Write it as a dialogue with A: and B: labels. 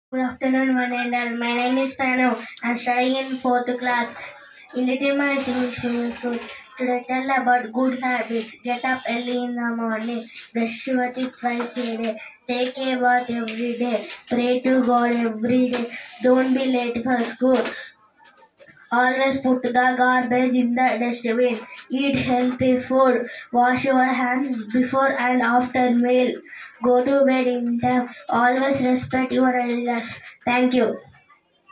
A: Good afternoon, one and all. My name is Pranav. I'm studying in fourth class in Little Minds English Medium School. Today, tell about good habits. Get up early in the morning. Brush your teeth twice a day. Take a bath every day. Pray to God every day. Don't be late for school. Always put the garbage in the dustbin. Eat healthy food. Wash your hands before and after meal. Go to bed in time. Always respect your elders. Thank you.